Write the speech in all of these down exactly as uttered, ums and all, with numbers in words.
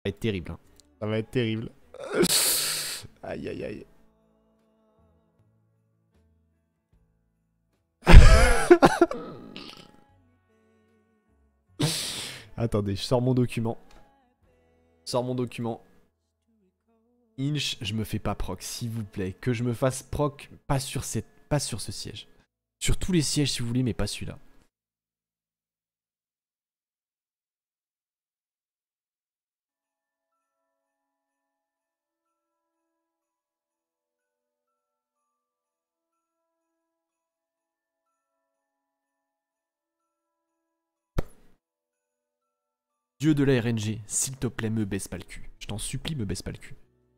va être terrible. Hein. Ça va être terrible. Aïe aïe aïe. Attendez, je sors mon document. Je sors mon document. Inch, je me fais pas proc, s'il vous plaît. Que je me fasse proc, pas sur, cette, pas sur ce siège. Sur tous les sièges si vous voulez, mais pas celui-là. Dieu de la R N G, s'il te plaît, me baisse pas le cul. Je t'en supplie, me baisse pas le cul.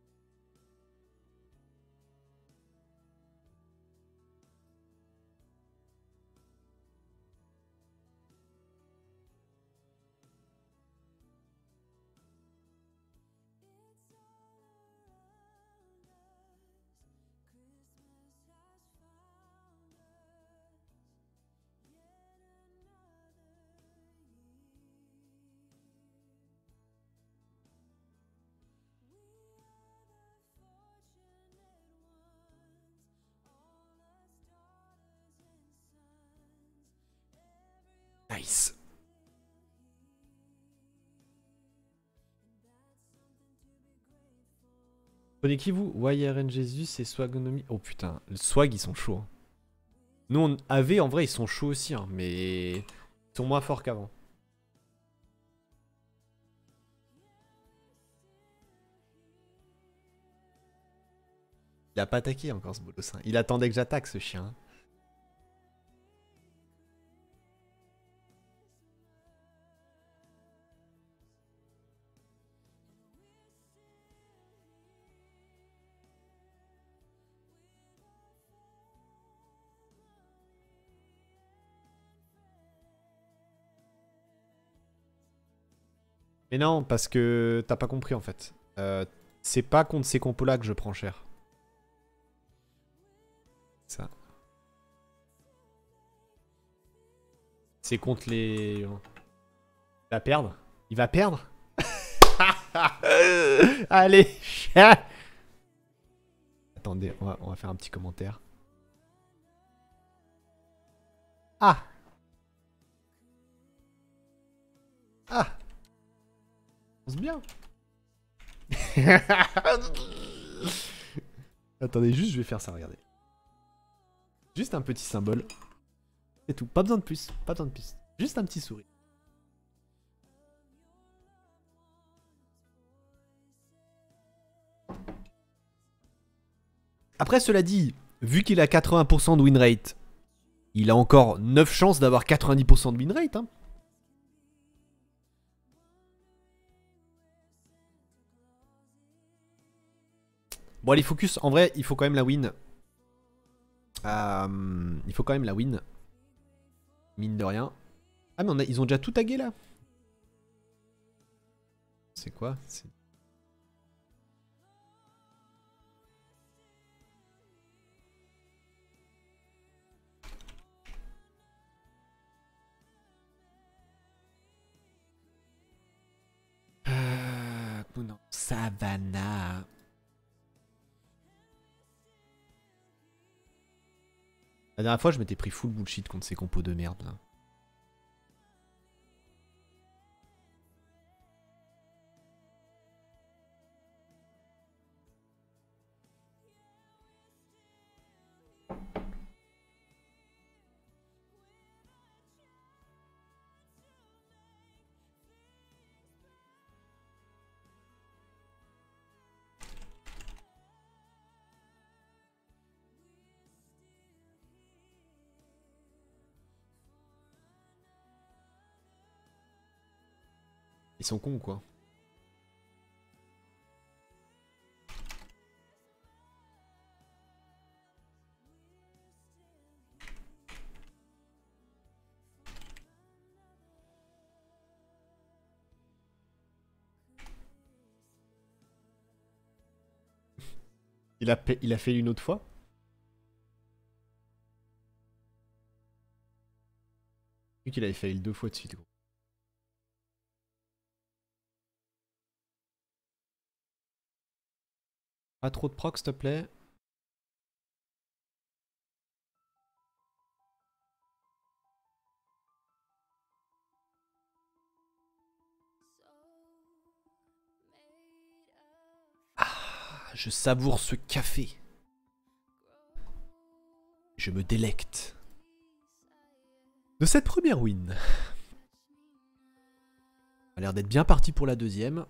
Nice. Prenez qui vous? Y R N Jesus et Swagonomy. Oh putain, le Swag ils sont chauds. Hein. Nous on avait en vrai ils sont chauds aussi, hein, mais ils sont moins forts qu'avant. Il a pas attaqué encore ce bolos. Hein. Il attendait que j'attaque ce chien. Hein. Mais non, parce que t'as pas compris en fait. Euh, c'est pas contre ces compos là que je prends cher. Ça. C'est contre les... Il va perdre. Il va perdre. Allez, chien. Attendez, on va, on va faire un petit commentaire. Ah. Ah. On se bien. Attendez, juste je vais faire ça, regardez. Juste un petit symbole. C'est tout, pas besoin de plus, pas besoin de plus. Juste un petit sourire. Après, cela dit, vu qu'il a quatre-vingts pour cent de win rate, il a encore neuf chances d'avoir quatre-vingt-dix pour cent de win rate. Hein. Bon, allez, focus. En vrai, il faut quand même la win. Euh, il faut quand même la win. Mine de rien. Ah, mais on a, ils ont déjà tout tagué là. C'est quoi? C'est... Euh, non. Savannah. La dernière fois, je m'étais pris full bullshit contre ces compos de merde là. Ils sont cons ou quoi? Il a, il a fait une autre fois? Vu qu'il avait failli deux fois de suite. Gros. Pas trop de proc, s'il te plaît. Ah, je savoure ce café. Je me délecte de cette première win. A l'air d'être bien parti pour la deuxième.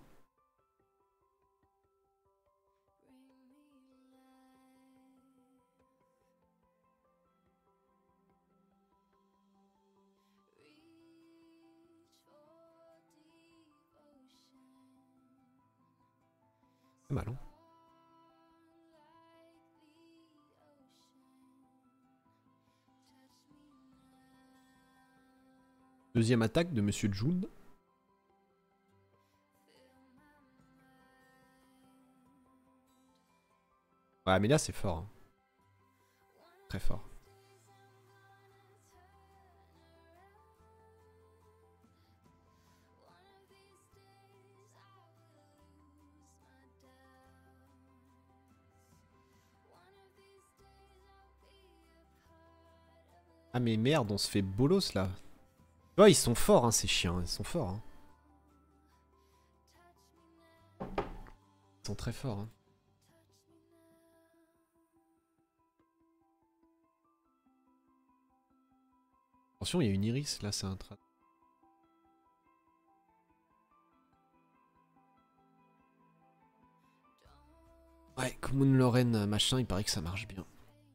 C'est mal, hein. Deuxième attaque de Monsieur June. Ouais, mais là c'est fort. Hein. Très fort. Ah mais merde, on se fait bolos là. Tu vois, ils sont forts, hein, ces chiens. Ils sont forts. Hein. Ils sont très forts. Hein. Attention, il y a une iris là, c'est un trait. Ouais, Commune Lorraine, machin, il paraît que ça marche bien.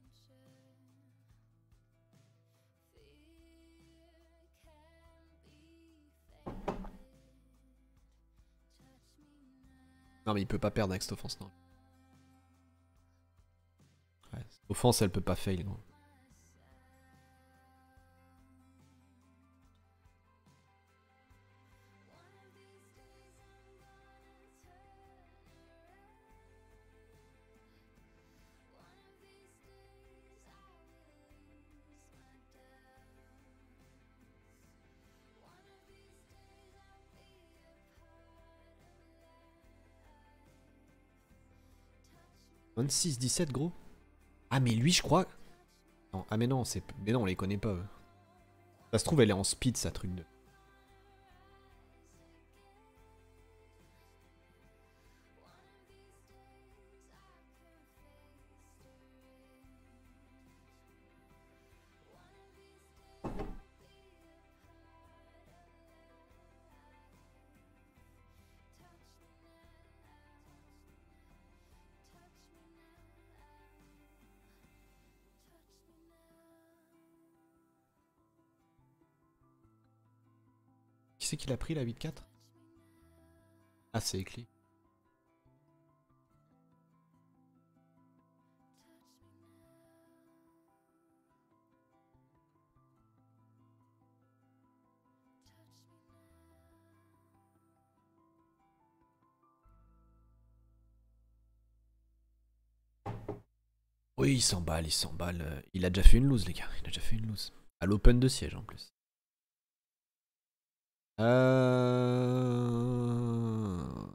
Non mais il peut pas perdre avec cette offense, non. Ouais, cette offense, elle peut pas fail, non. vingt-six dix-sept gros. Ah mais lui je crois... Non, ah mais non, c'est... Mais non, on les connaît pas. Eux. Ça se trouve elle est en speed sa truc de... Qui c'est qu'il a pris la huit quatre? Ah c'est Ecli. Oui, il s'emballe, il s'emballe. Il a déjà fait une lose, les gars. Il a déjà fait une lose. À l'open de siège, en plus. Euh...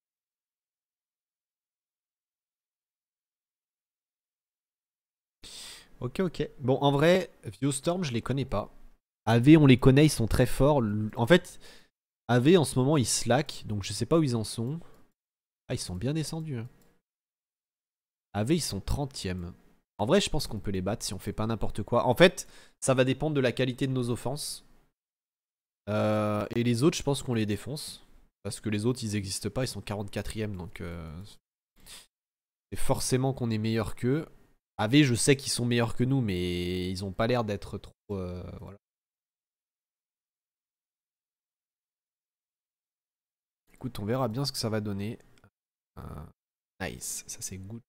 Ok, ok. Bon, en vrai, Viostorm, je les connais pas. A V, on les connaît, ils sont très forts. En fait, A V, en ce moment, ils slack. Donc, je sais pas où ils en sont. Ah, ils sont bien descendus. Hein. A V, ils sont trentième. En vrai, je pense qu'on peut les battre si on fait pas n'importe quoi. En fait, ça va dépendre de la qualité de nos offenses. Euh, et les autres, je pense qu'on les défonce. Parce que les autres, ils n'existent pas, ils sont quarante-quatrième. Donc, euh, c'est forcément qu'on est meilleur qu'eux. A V, je sais qu'ils sont meilleurs que nous, mais ils ont pas l'air d'être trop... Euh, voilà. Écoute, on verra bien ce que ça va donner. Euh, nice, ça c'est good.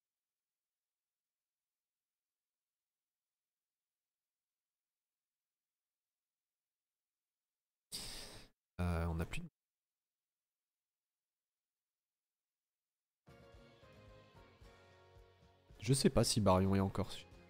Euh, on a plus de... Je sais pas si Baryon est encore...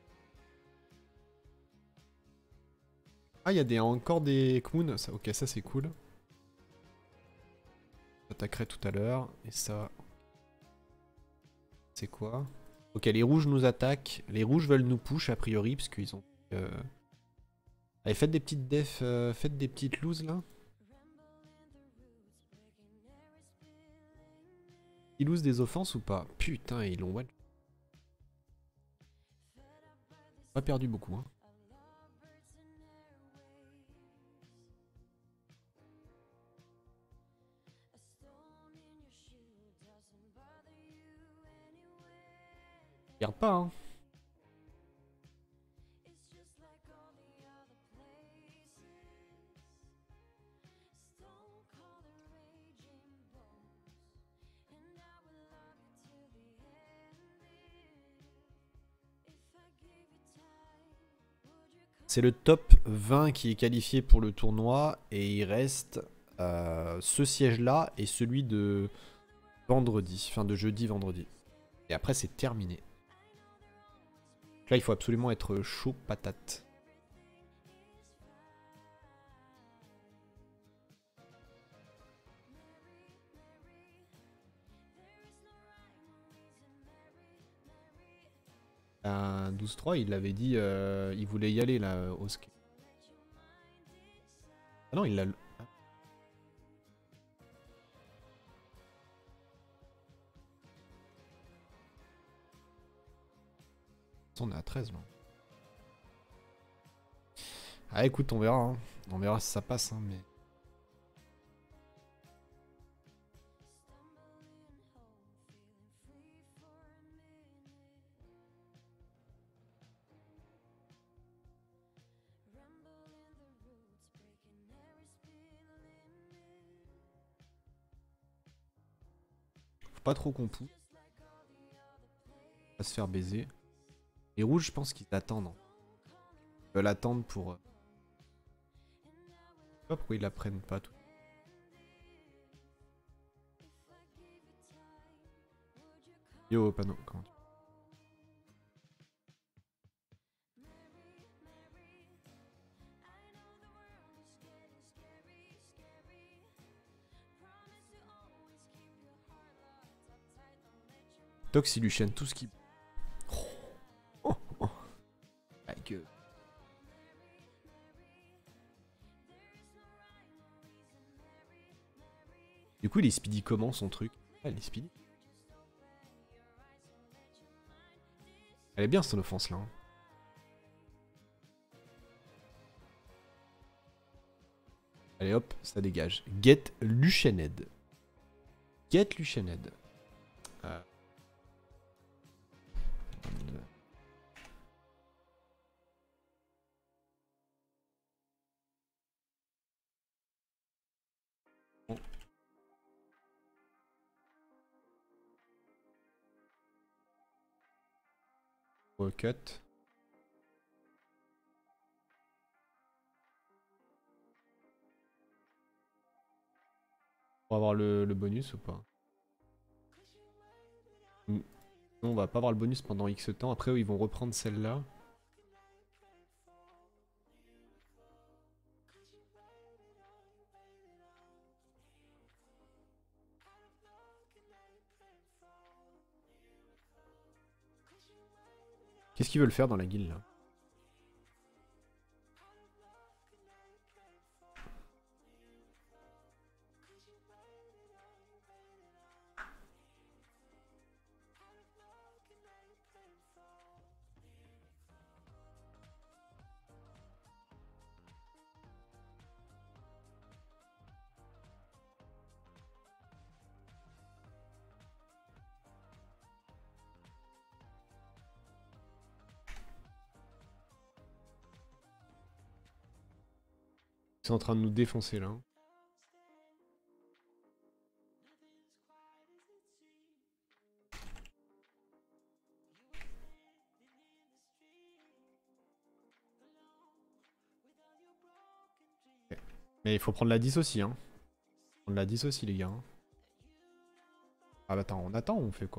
Ah, il y a des, encore des Kmoon. Ça, ok, ça c'est cool. J'attaquerai tout à l'heure. Et ça... C'est quoi? Ok, les rouges nous attaquent. Les rouges veulent nous push a priori parce qu'ils ont... Euh... Allez, faites des petites defs, euh, faites des petites looses là. Ils lose des offenses ou pas? Putain, ils l'ont one. Pas perdu beaucoup. Hein. Regarde pas, hein. C'est le top vingt qui est qualifié pour le tournoi et il reste euh, ce siège-là et celui de vendredi, enfin de jeudi-vendredi. Et après c'est terminé. Là il faut absolument être chaud patate. Un douze trois, il avait dit, euh, il voulait y aller là, au ski. Ah non, il l'a... On est à treize là. Ah écoute, on verra. Hein. On verra si ça passe. Hein, mais... Faut pas trop qu'on pousse. On va se faire baiser. Les rouges, je pense qu'ils attendent. Ils veulent attendre pour... Je sais pas pourquoi ils la prennent pas tout. Yo, panneau, comment tu... Tox, il lui chaîne tout ce qui... Oh, oh, oh. Like, euh... Du coup, il est speedy comment son truc? Ah, il est speedy. Elle est bien son offense là. Hein. Allez hop, ça dégage. Get Luchened. Get Luchened. Euh... Bon. Oh, cut. Pour avoir le, le bonus ou pas? Non, on va pas avoir le bonus pendant X temps. Après, eux, ils vont reprendre celle-là. Qu'est-ce qu'ils veulent faire dans la guilde là? Ils sont en train de nous défoncer là. Okay. Mais il faut prendre la dix aussi. Hein. Prendre la dix aussi les gars. Hein. Ah bah attends, on attend ou on fait quoi?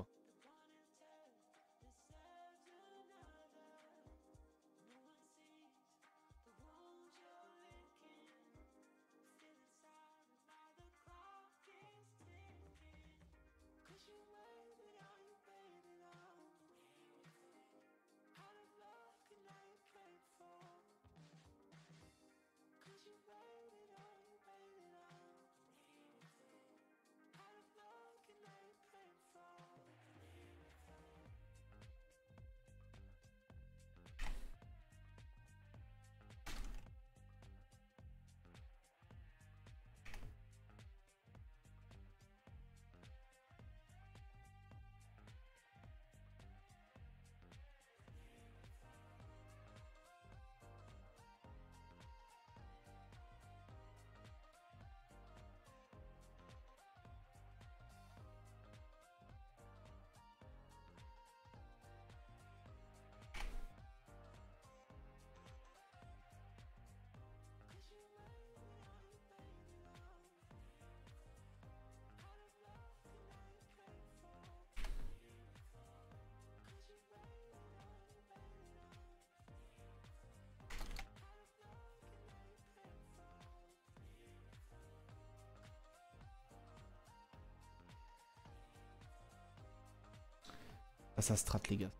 Ah, ça strat, les gars.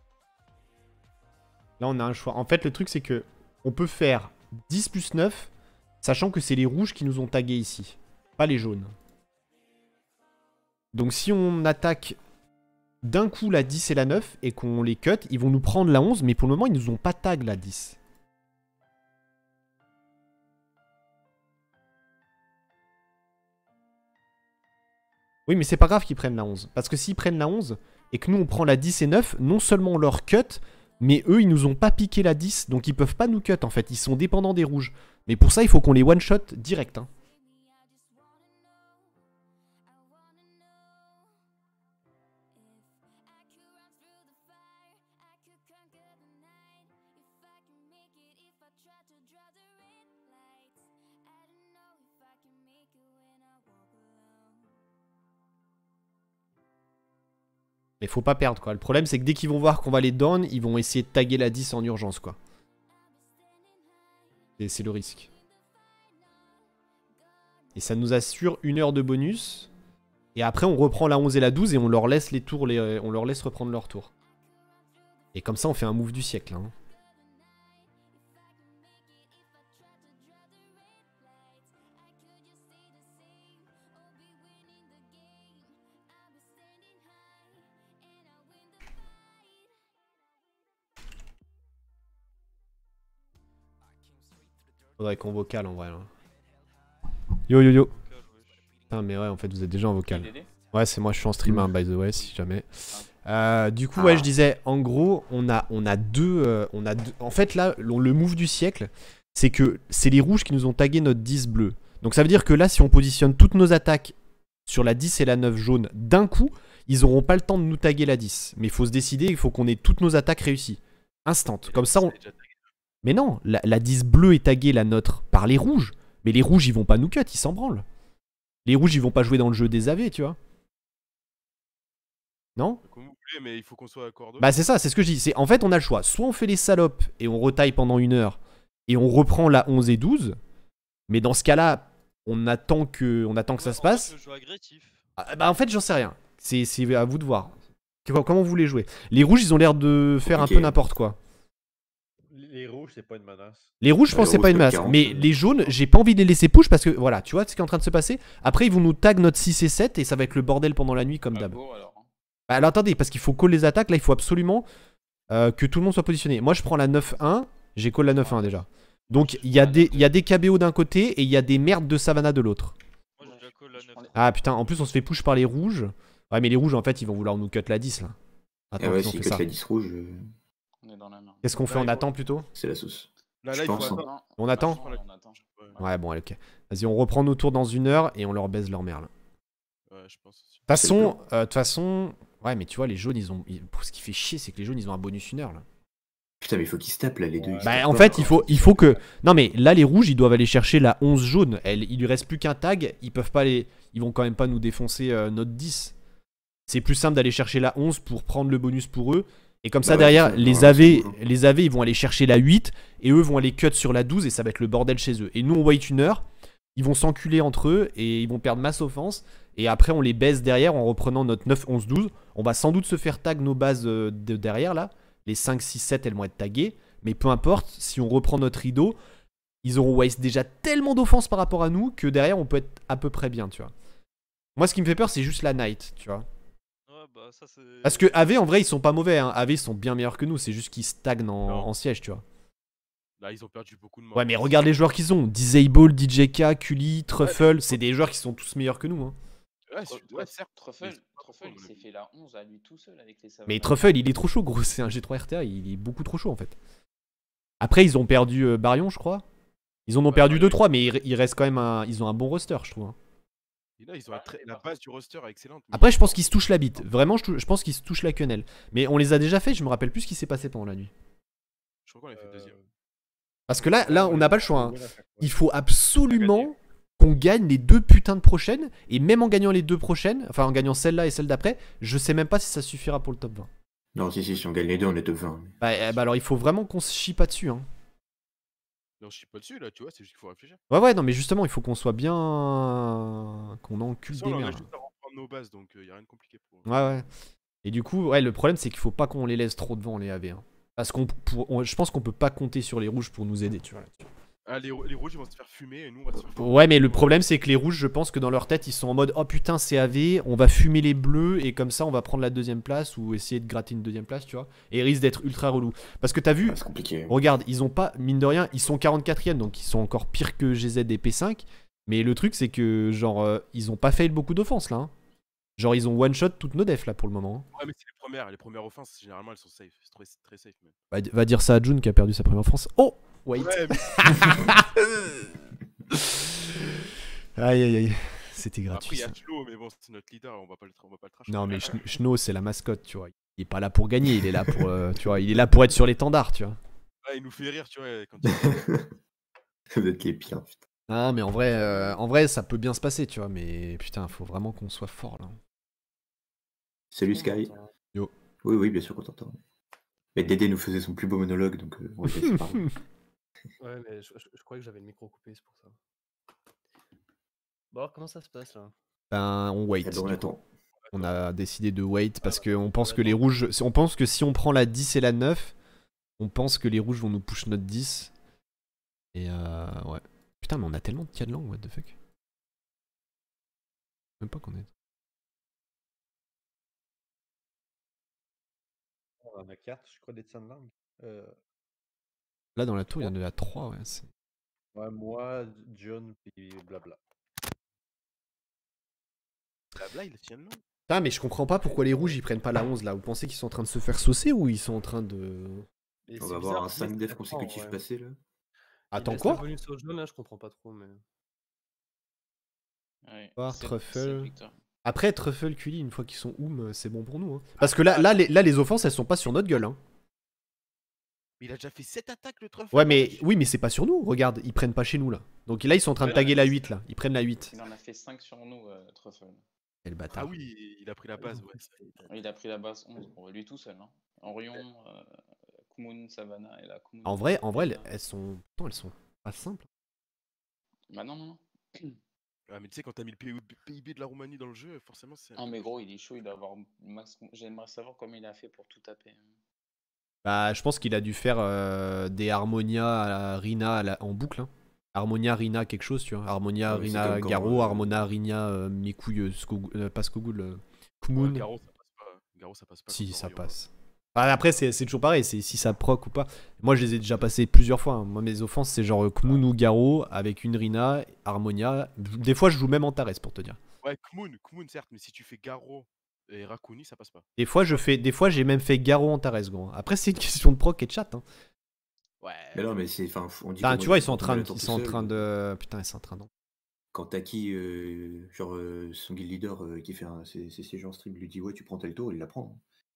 Là, on a un choix. En fait, le truc, c'est que on peut faire dix plus neuf, sachant que c'est les rouges qui nous ont tagués ici. Pas les jaunes. Donc, si on attaque d'un coup la dix et la neuf et qu'on les cut, ils vont nous prendre la onze, mais pour le moment, ils nous ont pas tag la dix. Oui, mais c'est pas grave qu'ils prennent la onze. Parce que s'ils prennent la onze et que nous, on prend la dix et neuf, non seulement on leur cut, mais eux, ils nous ont pas piqué la dix, donc ils peuvent pas nous cut, en fait. Ils sont dépendants des rouges. Mais pour ça, il faut qu'on les one-shot direct. Hein. Mais faut pas perdre, quoi. Le problème, c'est que dès qu'ils vont voir qu'on va les down, ils vont essayer de taguer la dix en urgence, quoi. Et c'est le risque. Et ça nous assure une heure de bonus. Et après, on reprend la onze et la douze et on leur laisse les tours, les... on leur laisse reprendre leur tour. Et comme ça, on fait un move du siècle, hein. Faudrait qu'on vocal en vrai. Là. Yo yo yo. Putain, mais ouais, en fait, vous êtes déjà en vocal. Ouais, c'est moi, je suis en stream, hein, by the way, si jamais. Euh, du coup, ouais, je disais, en gros, on a, on a deux. Euh, on a deux... En fait, là, le move du siècle, c'est que c'est les rouges qui nous ont tagué notre dix bleu. Donc, ça veut dire que là, si on positionne toutes nos attaques sur la dix et la neuf jaune d'un coup, ils auront pas le temps de nous taguer la dix. Mais il faut se décider, il faut qu'on ait toutes nos attaques réussies. Instant. Comme ça, on. Mais non, la, la dix bleue est taguée, la nôtre, par les rouges. Mais les rouges, ils vont pas nous cut, ils s'en branlent. Les rouges, ils vont pas jouer dans le jeu des A V, tu vois. Non? Comme vous voulez, mais il faut qu'on soit accordé. Bah c'est ça, c'est ce que je dis. En fait, on a le choix. Soit on fait les salopes et on retaille pendant une heure et on reprend la onze et douze. Mais dans ce cas-là, on attend que, on attend que ça se passe. Ah, bah en fait, j'en sais rien. C'est à vous de voir. Comment vous voulez jouer? Les rouges, ils ont l'air de faire okay. un peu n'importe quoi. Les rouges, c'est pas une menace. Les rouges, je pense que c'est pas une menace. Mais les jaunes, j'ai pas envie de les laisser push parce que voilà, tu vois ce qui est en train de se passer. Après, ils vont nous tag notre six et sept et ça va être le bordel pendant la nuit comme d'hab. Bah, alors. Bah, alors attendez, parce qu'il faut call les attaques. Là, il faut absolument euh, que tout le monde soit positionné. Moi, je prends la neuf un. J'ai call la neuf un déjà. Donc, il y, y a des K B O d'un côté et il y a des merdes de Savannah de l'autre. Ah putain, en plus, on se fait push par les rouges. Ouais, mais les rouges, en fait, ils vont vouloir nous cut la dix là. Attends, ah ouais, si cut la dix rouge. Euh... Qu'est-ce qu'on fait? On attend plutôt? C'est la sauce. Là, là, il pense, faut hein. On attend? Ouais, bon, allez, ok. Vas-y, on reprend nos tours dans une heure et on leur baise leur mère là. Ouais, je pense aussi. De toute façon, de euh, toute façon, ouais, mais tu vois, les jaunes, ils ont. Ils... Ce qui fait chier, c'est que les jaunes, ils ont un bonus une heure là. Putain, mais il faut qu'ils se tapent là, les deux. Bah, en fait, il faut, il faut que. Non, mais là, les rouges, ils doivent aller chercher la onze jaune. Elle, il lui reste plus qu'un tag. Ils peuvent pas les. Ils vont quand même pas nous défoncer euh, notre dix. C'est plus simple d'aller chercher la onze pour prendre le bonus pour eux. Et comme ça, bah derrière, ouais, les, A V, les A V, ils vont aller chercher la huit. Et eux vont aller cut sur la douze. Et ça va être le bordel chez eux. Et nous, on wait une heure. Ils vont s'enculer entre eux. Et ils vont perdre masse offense. Et après, on les baisse derrière en reprenant notre neuf, onze, douze. On va sans doute se faire tag nos bases euh, de derrière là. Les cinq, six, sept, elles vont être taguées. Mais peu importe, si on reprend notre rideau, ils auront waste déjà tellement d'offense par rapport à nous que derrière, on peut être à peu près bien, tu vois. Moi, ce qui me fait peur, c'est juste la night, tu vois. Ouais, bah, ça, parce que A V, en vrai, ils sont pas mauvais. Hein. A V, ils sont bien meilleurs que nous. C'est juste qu'ils stagnent en, en siège, tu vois. Là, ils ont perdu beaucoup de morts. Ouais, mais regarde les joueurs qu'ils ont. Disable, D J K, Cully, Truffle. Ouais, c'est des joueurs qui sont tous meilleurs que nous. Hein. Ouais, ouais, certes. Truffle, Truffle il s'est fait la onze à lui tout seul avec les Savannah. Mais Truffle, il est trop chaud, gros. C'est un G trois R T A. Il est beaucoup trop chaud, en fait. Après, ils ont perdu euh, Barion, je crois. Ils en ont ouais, perdu deux trois, mais il, il reste quand même un... Ils ont un bon roster, je trouve. Hein. Et là, ils ont ouais, très... la base du roster est excellente. Mais... Après, je pense qu'ils se touchent la bite. Vraiment, je, je pense qu'ils se touchent la quenelle. Mais on les a déjà fait, je me rappelle plus ce qui s'est passé pendant la nuit. Je crois qu'on a fait deuxième. Parce que là, là on n'a pas le choix. Hein. Il faut absolument qu'on gagne les deux putains de prochaines. Et même en gagnant les deux prochaines, enfin en gagnant celle-là et celle d'après, je sais même pas si ça suffira pour le top vingt. Non, si, si, si on gagne les deux, on est top vingt. Bah, bah alors il faut vraiment qu'on se chie pas dessus. Hein. Non, je chie pas dessus là, tu vois, c'est juste qu'il faut réfléchir. Ouais, ouais, non, mais justement, il faut qu'on soit bien. Qu'on encule des merdes. On a juste à reprendre nos bases, donc il euh, y a rien de compliqué pour. Ouais, ouais. Et du coup, ouais, le problème, c'est qu'il faut pas qu'on les laisse trop devant, les A V. Hein. Parce qu'on, pour, on, je pense qu'on peut pas compter sur les rouges pour nous aider, tu vois. Là-dessus. Ah, les, les rouges ils vont se faire fumer et nous on va se faire fumer. Ouais, mais le problème, c'est que les rouges, je pense que dans leur tête, ils sont en mode oh putain, c'est A V, on va fumer les bleus et comme ça, on va prendre la deuxième place ou essayer de gratter une deuxième place, tu vois. Et ils risquent d'être ultra relou. Parce que t'as vu, Ouais, c'est compliqué. regarde, ils ont pas, mine de rien, ils sont quarante-quatrième, donc ils sont encore pires que G Z et P cinq. Mais le truc, c'est que, genre, euh, ils ont pas fail beaucoup d'offenses là. Hein. Genre, ils ont one-shot toutes nos defs là pour le moment. Hein. Ouais, mais c'est les premières. Les premières offenses, généralement, elles sont safe. C'est très, très safe. Mais... Va, va dire ça à June qui a perdu sa première offense. Oh! Wait! Ouais, mais... Aïe aïe aïe. C'était gratuit. Après, il y ça. a Chlo, mais bon, c'est notre leader, on va pas le, on va pas le trash. Non, mais Schno, c'est la mascotte, tu vois. Il est pas là pour gagner, il est là pour, euh, tu vois, il est là pour être sur l'étendard, tu vois. Ouais, il nous fait rire, tu vois. Quand il... Vous êtes les pires, putain. Non, mais en vrai, euh, en vrai, ça peut bien se passer, tu vois. Mais putain, faut vraiment qu'on soit fort là. Salut Sky. Yo. Oui, oui, bien sûr qu'on t'entend. Mais Dédé nous faisait son plus beau monologue, donc euh, on va laisser parler. Ouais, mais je, je, je croyais que j'avais le micro coupé, c'est pour ça. Bon, alors, comment ça se passe là? Ben, on wait. Eh ben, on du attend. coup. On a décidé de wait parce qu'on pense on que les attend. rouges. On pense que si on prend la dix et la neuf, on pense que les rouges vont nous push notre dix. Et euh. Ouais. Putain, mais on a tellement de cas de langue, what the fuck. Même pas qu'on est. On en a quatre, je crois, des tiens de langue. Euh, Là, dans la tour, il y en a trois, ouais. c'est- ouais, moi, John, puis blabla. Blabla, il tient le nom. Putain, mais je comprends pas pourquoi les rouges ils prennent pas la onze là. Vous pensez qu'ils sont en train de se faire saucer ou ils sont en train de. Et On c'est va bizarre, avoir un ils cinq laissent def la consécutif prendre, ouais. passé là. Attends Ils laissent quoi? le bonus au jaune, là, je comprends pas trop, mais. Ouais, Voir c'est- Truffle. c'est Victor. Après, Truffle, Cully, une fois qu'ils sont oum, c'est bon pour nous. Hein. Parce que là, là, les, là, les offenses, elles sont pas sur notre gueule. Hein. Mais il a déjà fait sept attaques le truffle. Ouais, mais oui, mais c'est pas sur nous. Regarde, ils prennent pas chez nous là. Donc là, ils sont en train de Ouais, taguer là, la huit là. Ils prennent la huit. Il en a fait cinq sur nous, euh, Truffle. Quel Ah bâtard. oui, il a pris la base, ouais. Il a pris la base onze, bon, lui tout seul. Hein. Orion, euh, Kumun, Savannah et la Kumun. En vrai, en vrai, elles, elles sont. Pourtant, elles sont pas simples. Bah non, non, non. Ah, mais tu sais, quand t'as mis le P I B de la Roumanie dans le jeu, forcément, c'est. Ah, mais gros, il est chaud, il doit avoir. max- J'aimerais savoir comment il a fait pour tout taper. Bah, je pense qu'il a dû faire euh, des Harmonia à la Rina à la- en boucle. Hein. Harmonia, Rina, quelque chose, tu vois. Harmonia, Ah oui, c'est Rina, comme quand, Garo, euh, Harmonia, Rina, euh, mes couilles, euh, Skogul- euh, pas Skogul, euh, Ouais, Kumun. Garo, ça passe pas. Garo, ça passe pas. Si, contre ça Orion. passe. Ah, après, c'est c'est toujours pareil, c'est si ça proc ou pas. Moi, je les ai déjà passés plusieurs fois. Hein. Moi, mes offenses, c'est genre Kmoun ou Garo avec une Rina, Harmonia. Des fois, je joue même Antares pour te dire. Ouais, Kmoun, Kmoun, certes, mais si tu fais Garo et Rakuni, ça passe pas. Des fois, je fais, des fois, j'ai même fait Garo Antares, gros. Après, c'est une question de proc et de chat. Hein. Ouais. Mais non, mais c'est. Enfin, on dit. Putain, que tu moi, vois, ils je sont en prends train la de, tour ils tout sont en seul. train de, putain, ils sont en train de. Quand Taki, euh, genre euh, son guild leader euh, qui fait un, ses, ses sièges en stream, lui dit ouais, tu prends tel tour, il la prend.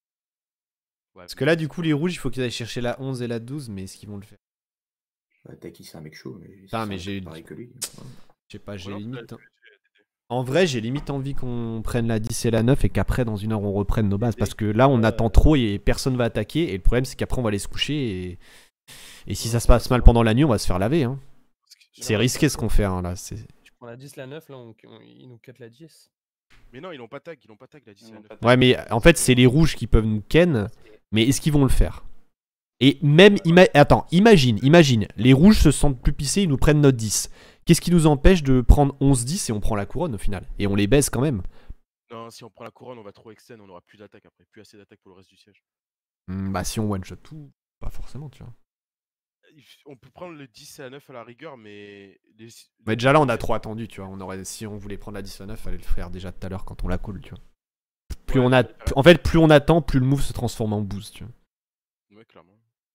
Ouais, Parce que là, du coup, les rouges, il faut qu'ils aillent chercher la onze et la douze, mais est-ce qu'ils vont le faire? Bah, Taki, c'est un mec chaud, mais. Ah, c'est mais un j'ai- mec pareil que lui. Ouais. Je sais pas, j'ai Ou alors, limite. t'as- hein. En vrai, j'ai limite envie qu'on prenne la dix et la neuf et qu'après, dans une heure, on reprenne nos bases. Parce que là, on attend trop et personne va attaquer. Et le problème, c'est qu'après, on va aller se coucher. Et, et si ça se passe mal pendant la nuit, on va se faire laver. Hein. C'est risqué ce qu'on fait hein, là. c'est- Tu prends la dix, la neuf, là, on, on- ils nous cut la dix. Mais non, ils l'ont pas tag, ils l'ont pas tag la dix. Ils la l'ont neuf. pas tag. Ouais, mais en fait, c'est les rouges qui peuvent nous ken. Mais est-ce qu'ils vont le faire? Et même, ima- attends, imagine, imagine, les rouges se sentent plus pissés, ils nous prennent notre dix. Qu'est-ce qui nous empêche de prendre onze dix et on prend la couronne au final? Et on les baisse quand même. Non, si on prend la couronne, on va trop extend, on aura plus d'attaque après, plus assez d'attaque pour le reste du siège. Hmm, bah si on one-shot tout, pas forcément, tu vois. Il f- On peut prendre le dix et la neuf à la rigueur, mais. Les... Mais déjà là, on a trop attendu, tu vois. On aurait, si on voulait prendre la dix à neuf, fallait le faire déjà tout à l'heure quand on la cool, tu vois. Plus Ouais, on a, fallait faire- en fait, plus on attend, plus le move se transforme en boost, tu vois. Ouais, clairement.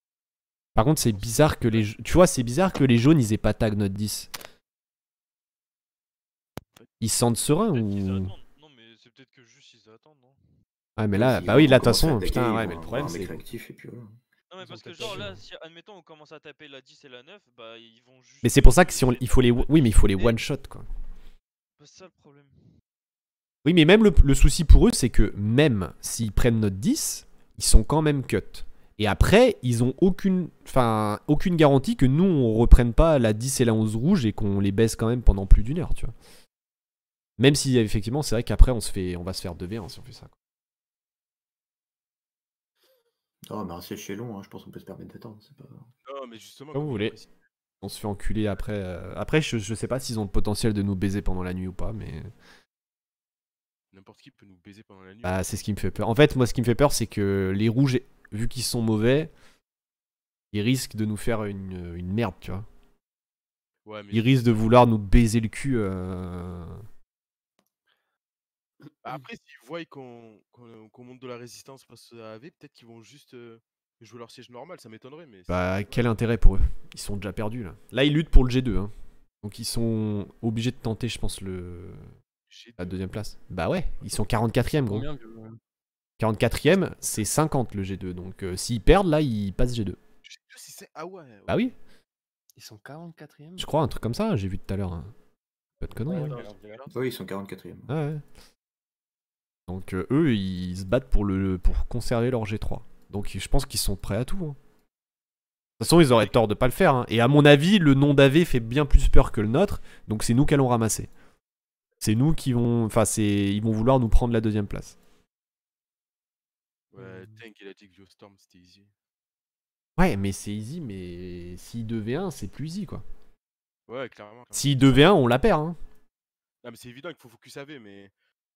Par contre, c'est bizarre que les, tu vois, c'est bizarre que les jaunes ils aient pas tag notre dix. Ils se sentent sereins Peut-être qu'ils ou? attendent. Non, mais c'est peut-être que juste ils attendent, non? Ah mais là, Ils bah vont oui, là de toute commencer à façon, attaquer, putain, ils ouais, vont mais le avoir problème un mec c'est. réactif et puis voilà. Non, mais Ils parce ont que peut-être genre pas là, fait, si admettons on commence à taper la dix et la neuf, bah ils vont juste. Mais c'est pour ça que si on, il faut les, oui, mais il faut les one shot quoi. Bah, c'est ça le problème. Oui, mais même le, le souci pour eux, c'est que même s'ils prennent notre dix, ils sont quand même cut. Et après, ils ont aucune, enfin, aucune garantie que nous, on reprenne pas la dix et la onze rouge et qu'on les baisse quand même pendant plus d'une heure, tu vois. Même si, effectivement, c'est vrai qu'après, on, se fait, on va se faire deux v un si on fait ça. Quoi. Non, mais un siège c'est long, hein, je pense qu'on peut se permettre d'attendre. C'est pas... Non, mais justement. Comme vous comme voulez. précis- On se fait enculer après. euh, Après, je, je sais pas s'ils ont le potentiel de nous baiser pendant la nuit ou pas, mais. N'importe qui peut nous baiser pendant la nuit. Bah, c'est ce qui me fait peur. En fait, moi, ce qui me fait peur, c'est que les rouges, vu qu'ils sont mauvais, ils risquent de nous faire une, une merde, tu vois. Ouais, mais Ils risquent de vouloir nous baiser le cul. euh, bah, après, s'ils voient qu'on qu'on qu'on monte de la résistance face à A V, peut-être qu'ils vont juste euh, jouer leur siège normal. Ça m'étonnerait, mais. Bah, c'est- quel intérêt pour eux? Ils sont déjà perdus, là. Là, ils luttent pour le G deux, hein. Donc, ils sont obligés de tenter, je pense, le... J'ai la deux. deuxième place. Bah ouais, ils sont quarante-quatrième, gros. Combien, vieux quarante-quatrième, c'est cinquante le G deux. Donc, euh, s'ils perdent, là, ils passent G deux. J'ai deux, si c'est. Ah ouais. Bah oui, Ils sont quarante-quatrième. je crois, un truc comme ça, j'ai vu tout à l'heure. hein. Pas de conneries. Ouais, hein. ouais, ouais. on dirait. Oui, ils sont quarante-quatrième. Ouais, ouais. Donc euh, eux, ils se battent pour, le, pour conserver leur G trois. Donc je pense qu'ils sont prêts à tout. hein. De toute façon, ils auraient tort de pas le faire. hein. Et à mon avis, le nom d'A V fait bien plus peur que le nôtre. Donc c'est nous qui allons ramasser. C'est nous qui vont... Enfin, c'est... ils vont vouloir nous prendre la deuxième place. Ouais, Tank, il a dit que Geostorm c'était easy. Ouais, mais c'est easy, mais s'il deux v un, c'est plus easy, quoi. Ouais, clairement. clairement. S'il deux v un, on la perd. Hein. Non, mais c'est évident qu'il faut focus A V, mais.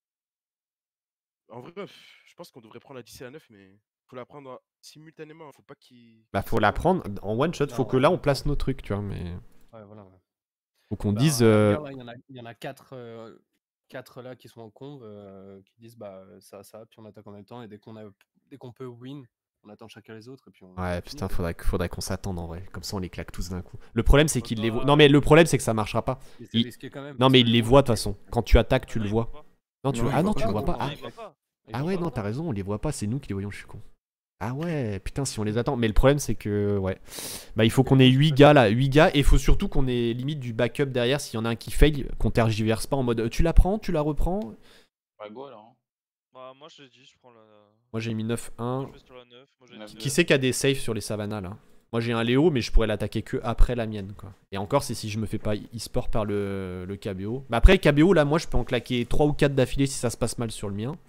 En vrai, pff, je pense qu'on devrait prendre la dix et la neuf, mais faut la prendre simultanément. Faut pas qu'il. Bah, qu'il faut la s'accorde. prendre en one shot. Faut Non, que là, on ouais. place nos trucs, tu vois. Mais Ouais, voilà. Ouais. faut qu'on Bah, dise... à la euh, rigueur, là, Il y en a, il y en a quatre, euh, quatre là qui sont en conv euh, qui disent bah ça, ça, puis on attaque en même temps et dès qu'on a, dès qu'on peut win, on attend chacun les autres et puis on. Ouais, on putain, finit, quoi. faudrait, faudrait qu'on s'attende en vrai. Comme ça, on les claque tous d'un coup. Le problème, c'est Faut qu'ils les pas- voient. Non, mais le problème, c'est que ça marchera pas. Mais c'est Il- risqué quand même. Non, parce mais que il les on- voit de toute façon. Quand tu attaques, tu Ah le non, il vois. voit pas. Non, tu Non, Ah il non, voit tu pas, le vois non, pas. non, Ah, il voit pas. Ils ah voient ouais, pas. non, t'as raison, on les voit pas. C'est nous qui les voyons, je suis con. Ah ouais, putain, si on les attend. Mais le problème, c'est que, ouais. Bah, il faut qu'on ait huit gars là. huit gars. Et il faut surtout qu'on ait limite du backup derrière. S'il y en a un qui fail, qu'on tergiverse pas en mode euh, tu la prends, tu la reprends. Bah, go alors. hein. Bah, moi je l'ai dit, je prends la. Moi, j'ai mis neuf un. Moi, je vais sur la neuf. Moi j'ai Neuf dit Qui neuf. c'est qui a des saves sur les savannas là? Moi j'ai un Léo mais je pourrais l'attaquer que après la mienne quoi. Et encore c'est si je me fais pas e-sport par le, le K B O. Mais après K B O là moi je peux en claquer trois ou quatre d'affilée si ça se passe mal sur le mien.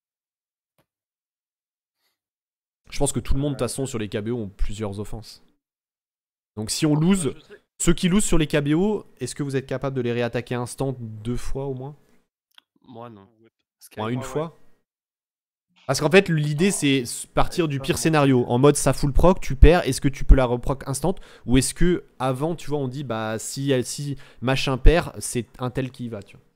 Je pense que tout le monde de toute façon sur les K B O ont plusieurs offenses. Donc si on Moi, lose, je sais- ceux qui lose sur les K B O, est-ce que vous êtes capable de les réattaquer instant deux fois au moins? Moi non. Sky, Moins une moi, ouais. fois? Parce qu'en fait, l'idée c'est partir du pire scénario. En mode ça full proc, tu perds, est-ce que tu peux la reproc instant? Ou est-ce que avant, tu vois, on dit bah si, si machin perd, c'est un tel qui y va, tu vois.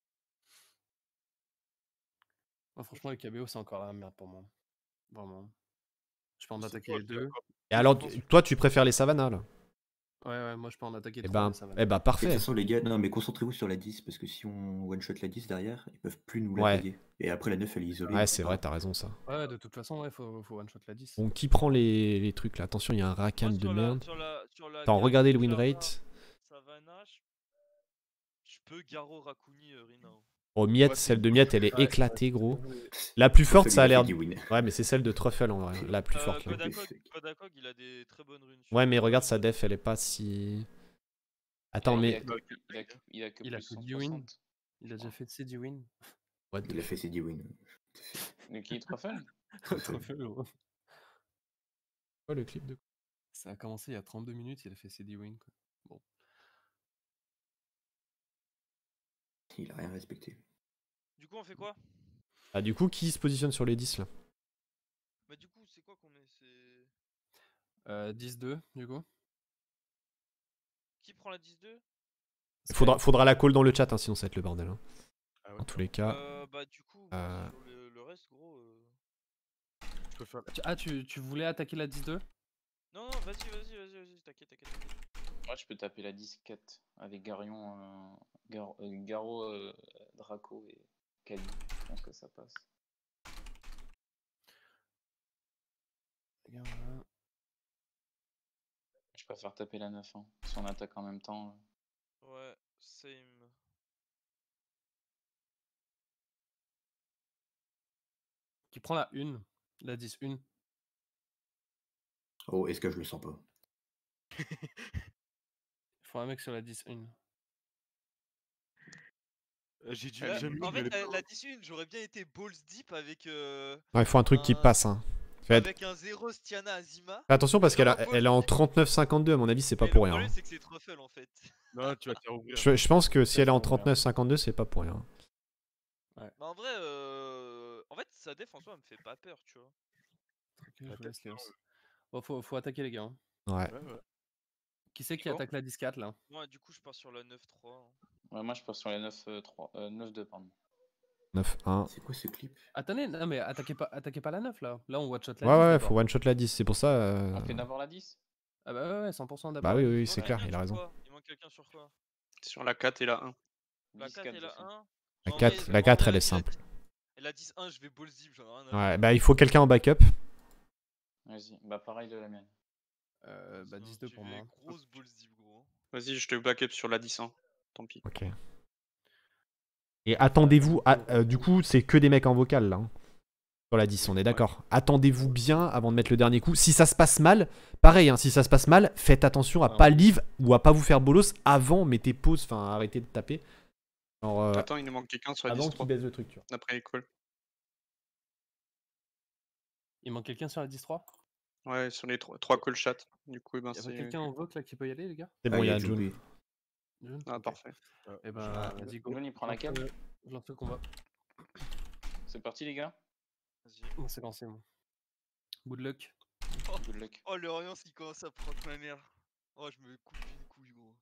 Moi, franchement, le K B O c'est encore la merde pour moi. Vraiment. Je peux en C'est attaquer quoi, les je suis deux. d'accord. Et alors, tu- toi, tu préfères les savannas là? Ouais, ouais, moi je peux en attaquer Eh trois, ben, mais ça va. eh ben Et de toute parfait. façon, les gars, non, mais concentrez-vous sur la dix, parce que si on one-shot la dix derrière, ils peuvent plus nous Ouais. la payer. Et après, la neuf, elle est isolée. Ouais, donc c'est pas vrai, grave. t'as raison ça. Ouais, de toute façon, ouais, faut, faut one-shot la dix. Bon, qui prend les, les trucs là? Attention, il y a un Rakan Moi, de sur la- merde. sur la- sur la Attends, carte regardez le win Java, rate. Savannah, je- je peux Garo, Rakuni, euh, Rina. hein. Oh, Miette, Ouais, celle de Miette, elle est Ouais, éclatée, gros. La plus forte, Truffle, ça a il l'air. fait dix wins. Ouais, mais c'est celle de Truffle en vrai, la plus Euh, forte. là. Kodakog, Fake. Kodakog, il a des très bonnes runes. sur- Ouais, mais regarde sa def, elle est pas si. Attends, il, mais. a que, il, a que, il a que Il a plus que cent dix wins. soixante. Il a déjà fait C D win. What the Il a fait ses dix wins. De qui Truffle quoi le clip de. Ça a commencé il y a trente-deux minutes, il a fait C D win. Quoi. Bon. Il a rien respecté. Du coup, on fait quoi? Ah, du coup, qui se positionne sur les dix là? Bah, du coup, c'est quoi qu'on est? C'est. Euh, dix deux, du coup. Qui prend la dix deux? Il faudra, faudra la call dans le chat, hein, sinon ça va être le bordel. hein. Ah ouais, En tous les cas. Euh, bah, du coup, Euh. sur le, le reste, gros. euh, je peux faire- Tu- Ah, tu, tu voulais attaquer la dix deux? Non, non, vas-y, vas-y, vas-y, vas-y, t'inquiète, t'inquiète. t'inquiète. Moi, je peux taper la dix quatre avec Garion, euh, Gar- euh, Garo, euh, Draco et Kali. Je pense que ça passe. Regarde, voilà. Je préfère taper la neuf. Hein. Si on attaque en même temps. euh, Ouais, same. Qui prend la une? La dix un. Oh, est-ce que je le sens pas? Il faut un mec sur la dix un. Euh, J'ai dû. Euh, j'ai mis, en mais fait, le- la, la dix un, j'aurais bien été balls deep avec. euh, Ouais, il faut un truc qui un- passe. Hein. Fais, Avec un zéro Stiana Azima. fais attention parce qu'elle a- Vraiment, elle est en trente-neuf cinquante-deux, à mon avis, c'est pas mais pour le rien. problème, hein. c'est que c'est truffle en fait. Non, tu vas te faire ouvrir. Je, je pense que si Ça, elle est en c'est ouvert. trente-neuf cinquante-deux, c'est pas pour rien. Mais en vrai, euh... en fait, sa def en soi, elle me fait pas peur, tu vois. Ok, je La vous tête, laisse les non, os. Bon, faut, faut attaquer les gars. hein. Ouais. Ouais, ouais. Qui c'est qui Nico attaque la dix quatre là? Moi, du coup, je pars sur la neuf trois. hein. Ouais, moi je pars sur les neuf trois, euh, neuf deux, pardon. neuf un. C'est quoi ce clip? Attendez, non mais attaquez pas, attaquez pas la neuf là. Là on one shot la Ouais, dix. ouais, d'abord. faut one shot la dix, c'est pour ça. euh, On fait d'abord la dix. Ah bah ouais, ouais, cent pour cent d'abord. Bah oui, la oui, dix. c'est Il manque clair, quelqu'un il a sur raison. quoi Il manque quelqu'un sur quoi Sur la quatre et la un. La dix quatre quatre, et je la fais. un. La En quatre, vrai, la en quatre, vrai, elle est vas-y, la simple. dix- Et la dix un, je vais ball zip, j'en ai rien à Ouais, bah il faut quelqu'un en backup. Vas-y, bah pareil de la mienne. Euh, bah foutre. dix deux Tu pour fais moi. grosse ball zip, gros. Vas-y, je te backup sur la dix un. Tant pis. Ok. Et attendez-vous, à- euh, du coup, c'est que des mecs en vocal là. hein. Sur la dix, on est d'accord. Attendez-vous bien avant de mettre le dernier coup. Si ça se passe mal, pareil, hein, si ça se passe mal, faites attention à Ouais, pas on- live ou à pas vous faire bolos avant, mettez pause, enfin arrêtez de taper. Genre, euh, Attends, il nous manque quelqu'un sur la avant dix qu'il trois. baisse le truc, tu vois. D'après l'école. Il manque quelqu'un sur la dix trois? Ouais, sur les trois, trois call chat. Du coup, eh ben, Y'a pas c'est. quelqu'un en vote là qui peut y aller les gars? C'est Ah, bon, il il y y a a June. June. June Ah, Ok. parfait. Euh, Et ben Ah, vas-y go. June, il prend la Je cam. lance le- Je lance le combat. C'est parti les gars. Vas-y. Bon, c'est lancé moi. Good luck. Good luck. Oh, l'Orient, il commence à prendre ma mère. Oh, je me coupe une couille, gros.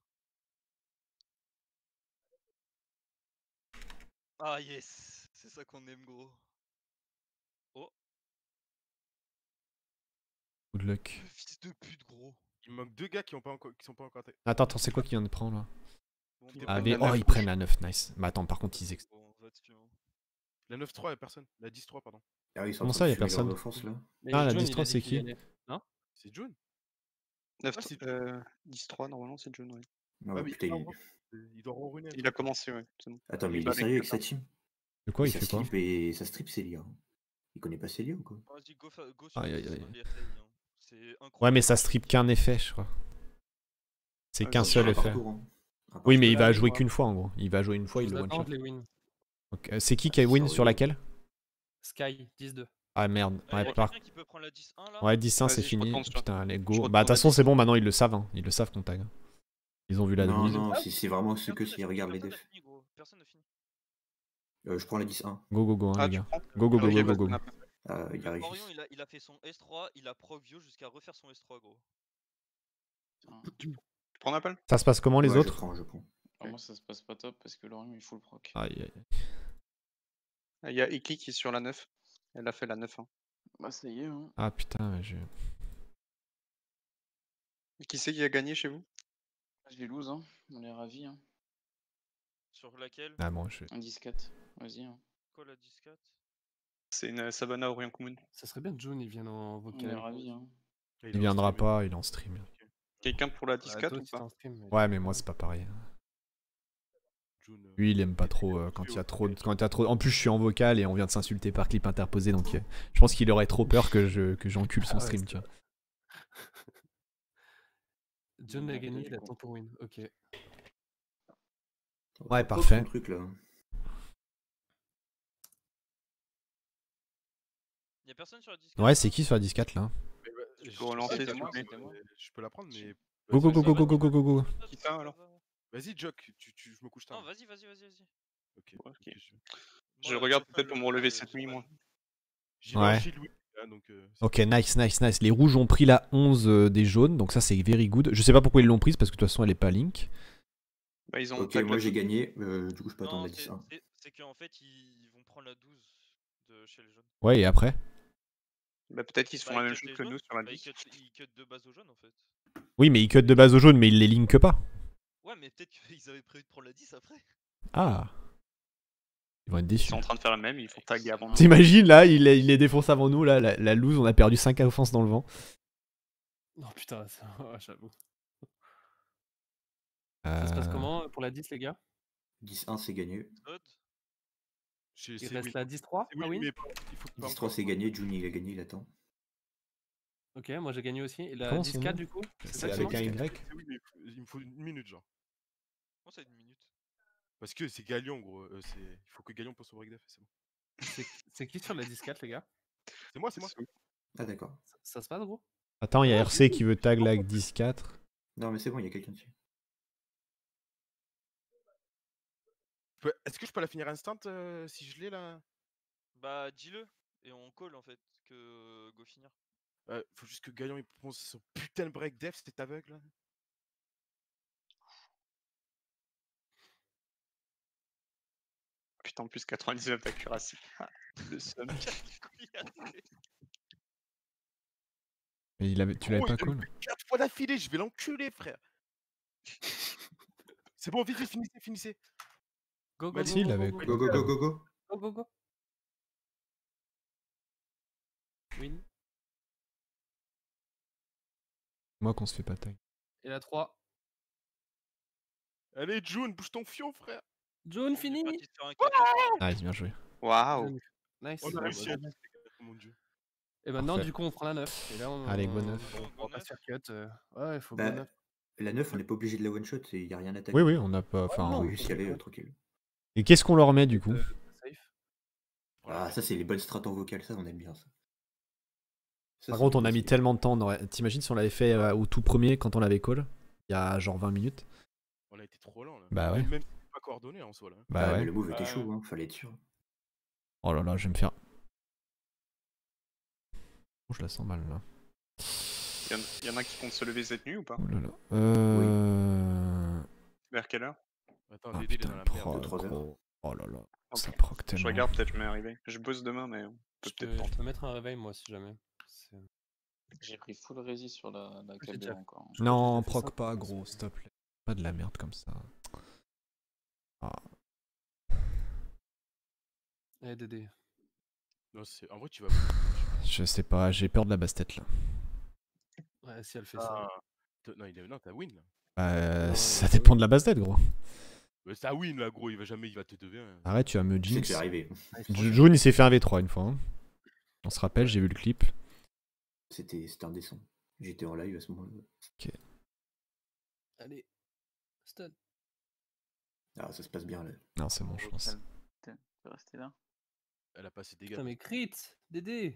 Ah, yes. C'est ça qu'on aime, gros. Oh, Good luck. le fils de pute, gros. Il manque deux gars qui, ont pas encore, qui sont pas encore attaqués. Attends, attends, c'est quoi qui vient de prendre là? Bon, Tout bah, est Ah, pas mais- mal. oh, ils prennent la neuf, nice. Mais attends, par contre, ils ex... Bon, on va dessus, hein. La neuf trois, y'a personne. La dix trois, pardon. Ah oui, ils sont Comment en train ça, de y a fumer leur personne? offense là. Mais Ah, la June, il a dix trois, dit c'est qu'il qui? y allait. Non? C'est June. neuf, Ah, c'est euh, dix trois, normalement, c'est June, oui. Ah, Ah, mais putain, il, il... il doit reruiner. Il a commencé, ouais. c'est bon. Attends, mais Il il va est sérieux avec avec sa team? De quoi, Et il ça fait quoi? slip et ça strip Célia. hein. Il connaît pas Célia ou quoi? Vas-y, go, fa- go sur Aïe, le aïe, dix, aïe. hein, les R T I, hein. C'est incroyable. Ouais, mais ça strip qu'un effet, je crois. C'est Ah, qu'un c'est seul un effet. parcours, hein. Un Oui, mais il parcours. va là, jouer moi. qu'une fois en gros. Il va jouer une fois, Je il vous le one attends, shot. les wins. Ok, euh, C'est qui Ah, qui a c'est win ça, sur oui. laquelle? Sky, dix deux. Ah merde. Ah, Ouais, y'a par... quelqu'un qui peut prendre la dix un là? ouais dix un, c'est Vas-y, je fini. retourne sur- Putain, allez, je go. retourne Bah, de toute à façon, dix. c'est bon, maintenant ils le savent. hein. Ils le savent qu'on tag. Ils ont vu la Non, mise. non, c'est c'est vraiment ceux que Personne n'a s'ils fini, regardent les personne n'a defs. fini, gros. Personne n'a fini. Euh, je prends la dix un. Go, go, go, hein, Ah, les tu gars. prends Go, go, go, Ok, go, go, vas-y, go. on a- Ah, il y a Le Orion, Régis. il a, il a fait son S trois, il a proc Vio jusqu'à refaire son S trois, gros. Tu prends Napal? Ça se passe comment les Ouais, je autres? prends, je prends. Alors, moi ça se passe pas top parce que Lorient il full proc. Aïe, aïe. Il y a Iki qui est sur la neuf. Elle a fait la neuf. Hein. Bah ça y est, hein. Ah putain, mais je. Et qui c'est qui a gagné chez vous? J'ai lose, hein. On est ravis, hein. Sur laquelle? Ah bon, je. Un dix quatre. Vas-y, hein. Quoi, la dix quatre? C'est une Savannah Orient Commune. Ça serait bien que June il vienne en On est vocal. ravis, hein. Il Il viendra pas, il est en stream. Quelqu'un pour la dix Ah, quatre toi, ou tu t'es pas? en stream, mais- Ouais, mais moi, c'est pas pareil. June, euh, Lui, il aime pas trop euh, quand il y a trop, de- quand il y a trop. En plus, je suis en vocal et on vient de s'insulter par clip interposé, donc euh, je pense qu'il aurait trop peur que je que j'encule son Ah ouais, stream, c'est tu vois. June a Ouais, gagné, j'ai il con- attend pour win. Ok. Ouais, Pas parfait. ton truc, là. Y'a personne sur la dix quatre? Ouais, c'est qui sur la dix quatre là? mais bah, Tu je- peux relancer, je- c'était s'il moi, te plaît. c'était moi. Je peux la prendre, mais. Go, go, vas-y, go, vas-y, go, go, go, go, go, go. Qui ça, alors? Vas-y, Jock, tu, tu, je me couche tard. Non, vas-y, vas-y, vas-y, vas-y. Ok. Ok. ok, je- Je Moi, regarde j'ai peut-être pas pour le- me relever j'ai cette pas nuit, le- moi. J'y Ouais. vais en Shield, oui, là, donc, euh, c'est- Ok, nice, nice, nice. Les rouges ont pris la onze euh, des jaunes, donc ça c'est very good. Je sais pas pourquoi ils l'ont prise parce que de toute façon elle est pas link. Bah, ils ont Ok, tag moi la- j'ai gagné, euh, du coup je peux attendre Non, la c'est dix un. c'est- c'est qu'en fait, ils vont prendre la douze de chez les jaunes. Ouais, et après? Bah, peut-être qu'ils se Bah, font la ils même cut chose les que nous jaunes, sur la bah, ils dix. cut, ils cut de base aux jaunes en fait. Oui, mais ils cut de base au jaune, mais ils les linkent pas. Ouais, mais peut-être qu'ils avaient prévu de prendre la dix après. Ah. Ils vont être Ils déçus. sont en train de faire la même, il faut taguer avant. nous. T'imagines là, il les, il les défonce avant nous, là, la, la loose, on a perdu cinq offenses dans le vent. Non, putain, ça... ouais, j'avoue. Ça se passe Euh, comment euh, pour la dix, les gars? dix un c'est gagné. Zod. c'est- Il c'est reste oui. la dix trois? C'est oui, Ah oui? mais pas- il faut pas dix trois encore. c'est gagné, Juni il a gagné, il attend. Ok, moi j'ai gagné aussi. Et la Comment son dix quatre nom du coup? C'est ça que avec tu un dis Y? C'est oui, mais il faut- il me faut une minute, genre. Comment ça, une minute? Parce que c'est Galion, gros. euh, c'est- Il faut que Galion pose son break def, c'est bon. C'est c'est qui sur la dix quatre, les gars? C'est moi, c'est moi. Ah d'accord. Ça, ça se passe, gros? Attends, il y a R C qui veut tag lag dix quatre. Non mais c'est bon, il y a quelqu'un dessus. Je peux- Est-ce que je peux la finir instant euh, si je l'ai là? Bah, dis-le. Et on call en fait. Que euh, go finir. Ouais, faut juste que Gaillon il prononce son putain de break def, c'était aveugle là. Putain, en plus quatre-vingt-dix-neuf d'accuracy. Le seum. Mais il avait... tu l'avais Gros, pas il a call? fait quatre fois d'affilée, je vais l'enculer, frère. C'est bon, vite, vite, finissez, finissez. Go, go, Bah, go, si, il go, avait- go, Go go go go go. go, go, go. Win. Moi qu'on se fait pas tag. Et la trois. Allez, June, bouge ton fion, frère. June, fini. Parti sur un quatre ensemble. Ah, bien joué. Waouh. Nice. On a Bah, réussi bah, à bah. oh mon dieu. Et maintenant, Parfait. du coup, on prend la neuf. Et là, on... Allez, go neuf. on- Go On va pas neuf. se faire cut. euh, Ouais, il faut Bah, go neuf. la neuf, on n'est pas obligé de la one shot, il y a rien à attaquer. Oui, oui, on n'a pas. non, Enfin. On peut juste y aller euh, tranquille. Et qu'est-ce qu'on leur met du coup? Euh, safe. Ah ça c'est les bonnes strats en vocal, ça on aime bien ça. Ça, Par c'est contre, on les a mis bons tellement de temps. on aurait- T'imagines si on l'avait fait euh, au tout premier quand on l'avait call? Il y a genre vingt minutes. On a été trop lent là. Bah ouais. Même si c'est pas coordonné en soi là. Bah Ah, ouais. mais le move était Bah, chaud, hein, fallait être sûr. Oh là là, je vais me faire. Oh, je la sens mal là. Il y, en- y en a qui comptent se lever cette nuit ou pas? Oh là là. Euh. Vers quelle heure? Attends, Ah Dédé il est putain, dans la pro- merde. trois heures. gros. Oh là là. Ok. Ça proc Je tellement. regarde, peut-être je vais arriver. Je bosse demain, mais on peut Je peux, peut-être je tenter. peux mettre un réveil, moi, si jamais. C'est- J'ai pris full résist sur la, la J'ai K B déjà- encore. hein. Non, j'ai fait proc ça. pas, gros, s'il te plaît. Pas de la merde comme ça. Ah. Eh, Dédé. Non, c'est... En vrai, tu vas. Je sais pas, j'ai peur de la basse-tête là. Ouais, si elle fait ça. Ah, t'as- Non, il est... non, t'as win là. Euh, Non, ça ouais, dépend ouais. de la basse-tête, gros. Mais c'est un win là, gros, il va jamais, il va te devenir. Arrête, tu vas me Je sais que jinx. c'est arrivé. J- June, il s'est fait un V trois une fois. hein. On se rappelle, j'ai vu le clip. C'était c'était indécent. J'étais en live à ce moment-là. Allez. Stun. Ah ça se passe bien là. Non, c'est bon, je pense. Calme. Putain, tu peux rester là. Elle a passé des Putain, gars. mais crit. Dédé.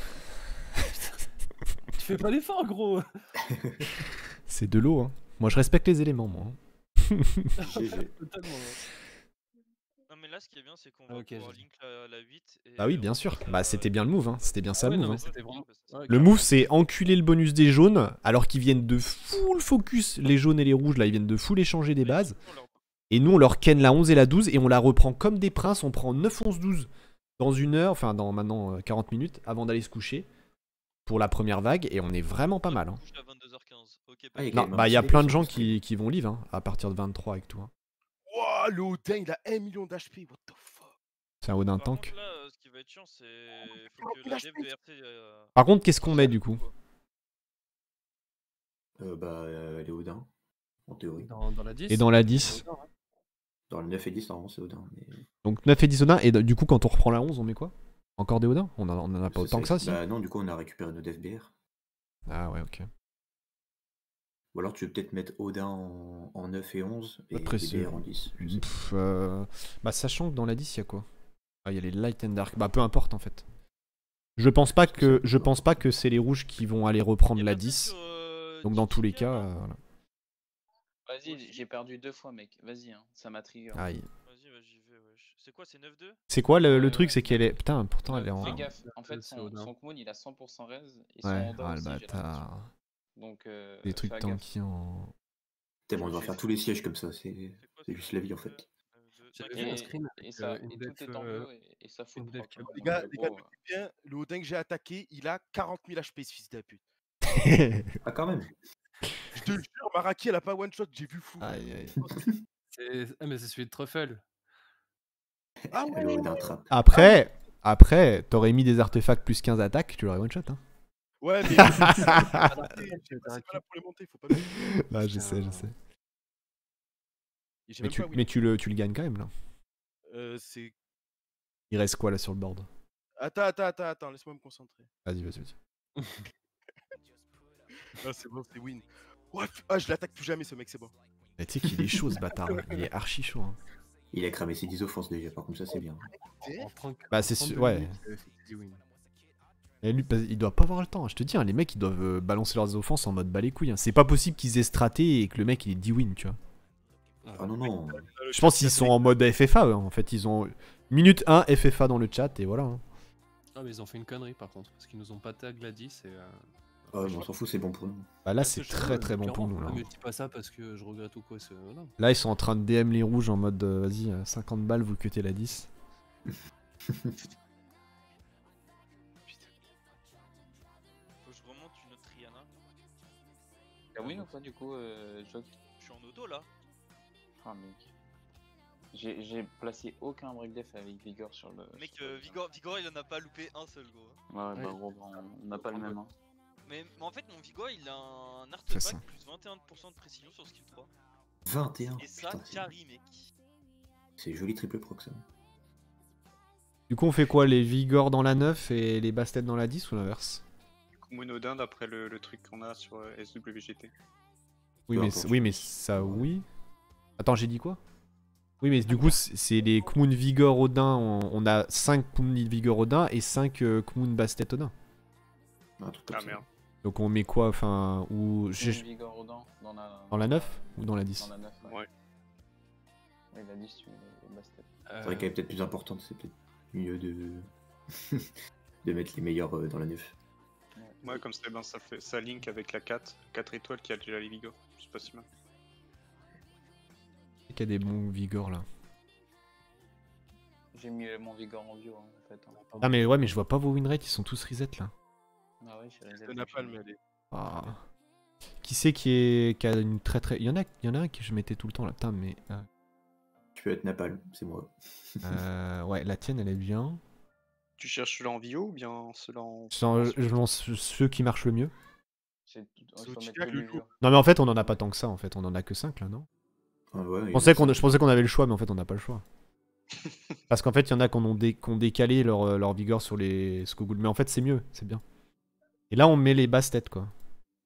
Tu fais pas l'effort, gros. C'est de l'eau, hein. Moi, je respecte les éléments, moi. hein. G G. Totalement. Non, mais là, ce qui est bien, c'est qu'on Ah, va ok, pouvoir j'ai- link la, la huit. Et Bah oui, bien on sûr. passe Bah, à- c'était bien le move, hein. C'était bien ça Ouais, le non, move. mais hein. c'était vraiment. Ouais, Le carrément. move, c'est enculer le bonus des jaunes, alors qu'ils viennent de full focus. Les jaunes et les rouges, là, ils viennent de full échanger des Mais bases. surtout, on leur- Et nous, on leur ken la onze et la douze, et on la reprend comme des princes. On prend neuf, onze, douze dans une heure, enfin, dans maintenant euh, quarante minutes, avant d'aller se coucher. Pour la première vague, et on est vraiment pas mal. hein. couche à vingt-deux heures quinze. Ok, Ah, il y a pas Non, quand même bah, un il y a petit plein de délai gens sur le qui, qui vont live hein, à partir de vingt-trois avec toi. hein. Wouah, le Odin, il a un million d'H P, what the fuck. C'est un Odin Par tank. contre, là, euh, ce qui va être chiant, c'est. Faut que la dev de R T. euh, Par contre, qu'est-ce qu'on met du coup? Euh, bah euh, elle est Odin, en théorie. Dans, dans la dix. Et dans la dix? Dans le neuf et dix normalement c'est Odin. Mais... Donc neuf et dix Odin, et du coup, quand on reprend la onze, on met quoi? Encore des Odins? On en on en a pas C'est autant que ça, si? Bah non du coup on a récupéré notre F B R. Ah ouais, ok. Ou alors tu veux peut-être mettre Odin en, en neuf et onze et Après, F B c'est- R en dix. Je sais pas. Pff, euh, Bah, sachant que dans la dix, il y a quoi? Ah, il y a les Light and Dark. Bah, peu importe en fait. Je pense pas que, je pense pas que c'est les rouges qui vont aller reprendre y a la pas peut-être dix. sur, euh, Donc, dans tous les dix cas, là euh, voilà. Vas-y, j'ai perdu deux fois, mec. Vas-y, hein. Ça m'a trigger. Aïe. Vas-y, bah, j'y vais, wesh. C'est quoi, c'est neuf deux? C'est quoi le, le Ouais, truc? ouais. C'est qu'elle est. Putain, pourtant elle est en. Fais gaffe. En c'est fait, son, Odin. son Kmoon, il a cent pour cent res. Et son Ouais, Odin ah le aussi, j'ai l'impression. bâtard. Donc, euh, Des trucs fais gaffe. tanky en. Putain, mais on doit faire tous les sièges comme ça, c'est C'est quoi, c'est juste la vie en fait. J'avais Et, fait un screen et avec ça, euh, et une tout def, est en euh, bio et, et ça fout une le def proc, hein. Les Donc, gars, euh, les gars, gros, écoutez bien, le Odin que j'ai attaqué, il a quarante mille H P, ce fils de pute. Ah quand même. Je te jure, Maraki, elle a pas one shot, j'ai vu fou. Aïe aïe. c'est- Ah, mais c'est celui de Truffle. Ah Le Odin trap. Après, après, t'aurais mis des artefacts plus quinze attaques, tu l'aurais one shot. Hein. Ouais, mais c'est pas là pour les monter, faut pas. Bah, je sais, je sais. Et j'ai Mais même tu, pas win. mais tu le, tu le gagnes quand même là. Euh, c'est. Il reste quoi là sur le board? Attends, attends, attends, attends, laisse-moi me concentrer. Vas-y, vas-y, vas-y. Ah, c'est bon, c'est win. Ouais, pu- ah, je l'attaque plus jamais, ce mec, c'est bon. Mais tu sais qu'il est chaud ce bâtard. hein. Il est archi chaud. hein. Il a cramé ses dix offenses déjà, par contre ça c'est bien. En trente- Bah, c'est trente-deux sûr, ouais. minutes, euh, c'est win. Et lui, bah, il doit pas avoir le temps. Je te dis, hein, les mecs, ils doivent euh, balancer leurs offenses en mode bas les couilles. hein. C'est pas possible qu'ils aient straté et que le mec il ait dix wins, tu vois. Ah non, non. Je pense qu'ils sont en mode F F A, eux, en fait. Ils ont minute un F F A dans le chat et voilà. hein. Ah, mais ils ont fait une connerie par contre, parce qu'ils nous ont pas tag Gladys et. Euh... Ah ouais, mais on s'en fout, c'est bon pour nous. Bah là, Ah, c'est je- très ouais, très bon pour clairement. nous. Là. Ah, mais dis pas ça parce que je regrette ou quoi. c'est- Non. Là, ils sont en train de D M les rouges en mode euh, vas-y, euh, cinquante balles, vous cuttez la dix. Faut que je remonte une autre Triana. T'as win ou pas du coup, euh, Jock? Je suis en auto là. Ah mec. J'ai j'ai placé aucun break def avec Vigor sur le. Mec, sur le- euh, Vigor, Vigor il en a pas loupé un seul gros. Ouais, ouais, bah Ouais. gros, bah, on n'a pas le même. Hein. Mais, mais en fait, mon Vigor il a un C'est ça. artefact plus vingt et un pour cent de précision sur skill trois. vingt et un. Et ça, Putain, c'est- carry mec. c'est joli triple proc ça. Du coup, on fait quoi? Les Vigor dans la neuf et les Bastet dans la dix ou l'inverse? Monodin d'après le, le truc qu'on a sur euh, S W G T. Oui, Peu mais, importe. oui, mais ça, oui. Attends, j'ai dit quoi? Oui, mais du coup, c'est c'est les Kmoon Vigor Odin. On, on a cinq Kmoon Vigor Odin et cinq euh, Kmoon Bastet Odin. Un truc comme Ah ça. merde. Donc on met quoi? Enfin, ou. J'ai j'ai- Vigor Odin dans la. Dans la neuf ou dans la dix? Dans la neuf, ouais. Ouais. Ouais, la dix, tu mets le basket. Euh, C'est vrai qu'elle est peut-être plus importante, c'est peut-être mieux de... de mettre les meilleurs euh, dans la neuf. Ouais, comme ça, ben, ça fait ça link avec la quatre, quatre étoiles qui a déjà les Vigor. C'est pas si mal. qu'il y a des bons Vigor là. J'ai mis mon Vigor en bio hein, en fait. hein. Ah, mais ouais, mais je vois pas vos win rates, ils sont tous reset là. Ah ouais, j'ai reset Le napalm, elle est- Ah. Qui c'est qui, est... qui a une très très. Il y en a, il y en a un que je mettais tout le temps là. Putain, mais. euh, Tu peux être Napalm, c'est moi. euh, ouais, la tienne elle est bien. Tu cherches ceux-là en bio ou bien ceux-là en. Sans- je lance ceux qui marchent le mieux. J'ai tout- C'est il faut au-dessus mettre de que le du loup. bio. Non, mais en fait, on en a pas tant que ça en fait. On en a que cinq là, non? Ah ouais, Je pensais qu'on je pensais qu'on avait le choix, mais en fait, on n'a pas le choix. Parce qu'en fait, il y en a qui ont, dé... qui ont décalé leur, euh, leur Vigor sur les Skogul. Mais en fait, c'est mieux, c'est bien. Et là, on met les basses têtes quoi.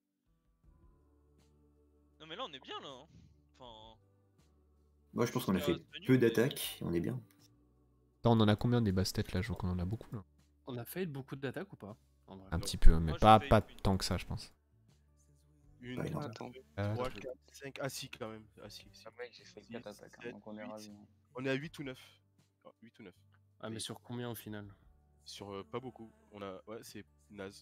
Non, mais là on est bien là. Hein. Enfin. Moi je pense qu'on a fait Jusqu'à peu tenue, d'attaques, on est bien. Attends, on en a combien des basses têtes là? Je vois qu'on en a beaucoup là. On a fait beaucoup d'attaques ou pas en vrai? Un petit peu, mais Moi, j'ai pas, fait pas une. tant que ça, je pense. Une, Pas énorme. Attends. Euh, trois, quatre, cinq, ah si quand même. Ah si, si. Ah mec, j'ai fait six, quatre attaques, hein, sept, donc on est huit. ravis. hein. On est à huit ou neuf. Oh, huit ou neuf. Ah, mais sur combien au final? Sur euh, pas beaucoup. On a. Ouais, c'est naze.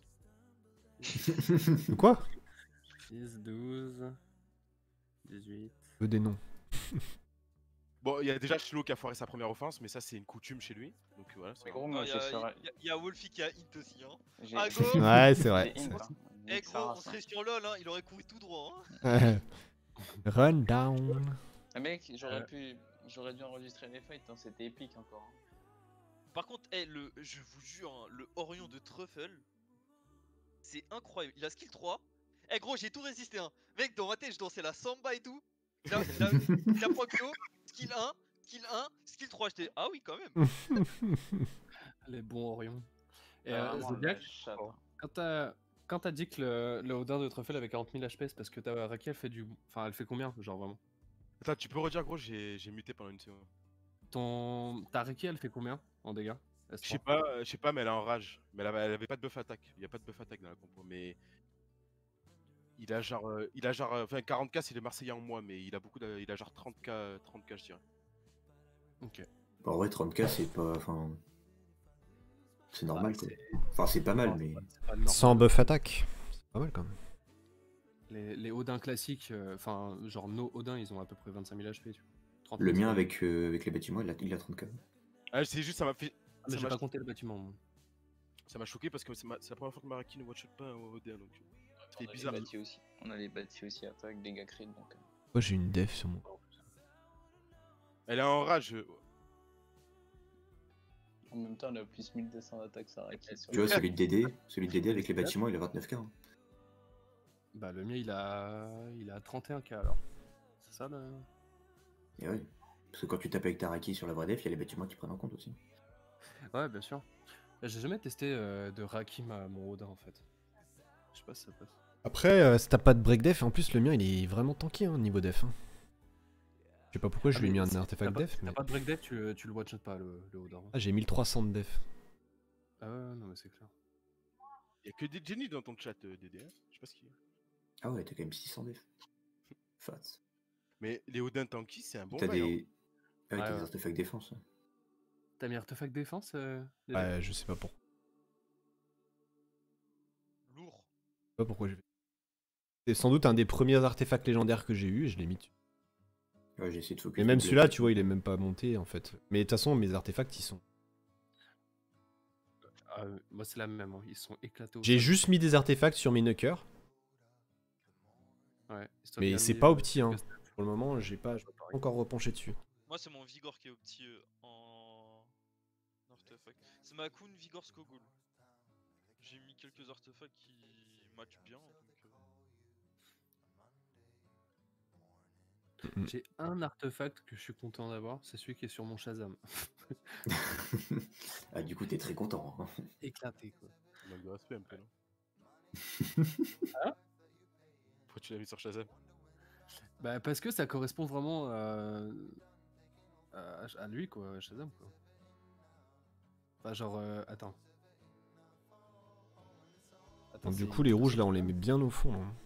Quoi? dix, douze, dix-huit. Je veux des noms. Bon, il y a déjà Chilo qui a foiré sa première offense, mais ça c'est une coutume chez lui. Donc voilà. c'est Mais un- gros, Non, moi y c'est a, sur. y a- y a Wolfie qui a hint aussi. Hein. J'ai Ah, j'ai- go Ouais, c'est vrai. j'ai c'est int, vrai. hein. Eh Nique sa gros, on race, hein. serait sur LoL, hein. Il aurait couru tout droit. Hein. Run down. Ah mec, j'aurais Ouais. pu. J'aurais dû enregistrer les fights, hein, c'était épique encore. hein. Par contre, eh, le, je vous jure, hein, le Orion de Truffle, c'est incroyable. Il a skill trois. Eh gros, j'ai tout résisté. Hein. Mec, dans ma tête, je dansais la samba et tout. La, la, la Procchio, skill un, skill un, skill trois. J'étais, ah oui, quand même. Les bons Orions. Et Ah, euh, vraiment, Zodiac, la chatte, hein. quand t'as quand t'as dit que le, le Odin de Truffle avait quarante mille H P, c'est parce que ta Raki elle fait du. Enfin, elle fait combien, genre vraiment? Attends, tu peux redire gros, j'ai j'ai muté pendant une seconde. Ton. Ta Raki elle fait combien en dégâts? S Je sais trois. pas, euh, je sais pas, mais elle est en rage. Mais elle avait, elle avait pas de buff attaque. Il y a pas de buff attaque dans la compo, mais il a genre, euh, il a genre, euh, enfin quarante K c'est le Marseillais en moi, mais il a beaucoup, de, il a genre trente K, trente K je dirais. Ok. En vrai, trente K, c'est pas. Enfin. C'est normal Bah, quoi. c'est- Enfin, c'est pas mal, Non, mais. c'est pas- c'est pas normal. Sans buff attaque. C'est pas mal quand même. Les, les Odins classiques, euh, enfin, genre nos Odins, ils ont à peu près vingt-cinq mille H P. Tu vois. trente Le mille, mien c'est- avec, euh, avec les bâtiments, il a, il a trente K. Ah, c'est juste, ça m'a fait, Ah, mais ça j'ai m'a pas compté le bâtiment. moi. ça m'a choqué parce que c'est ma- c'est la première fois que Maraki ne watch pas au O D A, donc On c'est a bizarre. les bâtis aussi. On a les bâtis aussi attaque, dégâts crit donc. euh, Moi j'ai une def sur mon. Elle est en rage. euh, En même temps, elle a plus mille deux cents d'attaque, ça Raki. sur Tu vois, le- celui de D D, celui de D D avec les bâtiments, il a vingt-neuf K. hein. Bah, le mien il a, il a trente et un K alors. C'est ça le. Et ouais. Parce que quand tu tapes avec ta Raki sur la vraie def, il y a les bâtiments qui prennent en compte aussi. Ouais, bien sûr. J'ai jamais testé euh, de Rakim à mon Odin en fait. Je sais pas si ça passe. Après, euh, si t'as pas de break def, en plus le mien il est vraiment tanky hein, niveau def. hein. Je sais pas pourquoi je Ah, lui ai mais mis si un t'as artefact pas- def, si mais. T'as pas de break death, tu, tu le one shot pas le, le Odin. Ah, j'ai mille trois cents de def. Ah ouais, non mais c'est clair. y a que des génies dans ton chat, euh, Dédé. Hein, je sais pas ce qu'il y a. Ah ouais, t'as quand même six cents def. Fat. Mais les Odin Tanky, c'est un bon T'as bail, hein. des. Ah ouais, Ouais, t'as ouais. des artefacts défense. hein. T'as mis artefact défense euh, Dédé Ouais, je sais pas pourquoi. Lourd. Je sais pas pourquoi j'ai fait. C'est sans doute un des premiers artefacts légendaires que j'ai eu et je l'ai mis dessus. Ouais, j'ai essayé de focus. Mais même le celui-là, bloc. tu vois, il est même pas monté en fait. Mais de toute façon, mes artefacts, ils sont. Ah, euh, moi, c'est la même. hein, Ils sont éclatés au J'ai sol. juste mis des artefacts sur mes knockers. Ouais, histoire de Mais bien c'est mis, pas euh, opti, hein. quelques stats. Pour le moment, j'ai pas, j'ai pas encore repenché dessus. Moi, c'est mon Vigor qui est au petit euh, en artefact. C'est ma Kun Vigor Skogul. J'ai mis quelques artefacts qui matchent bien. Donc, euh, J'ai un artefact que je suis content d'avoir, c'est celui qui est sur mon Shazam. Ah, du coup, t'es très content. hein. Éclaté, quoi. Ça manque de respect un peu, non? Hein? Pourquoi tu l'as mis sur Shazam? Bah, parce que ça correspond vraiment à, à, à lui, quoi, à Shazam, quoi. Enfin, genre, euh, attends. Attends, Donc du c'est coup, les plutôt rouges sur là, on les Shazam. met bien au fond. hein.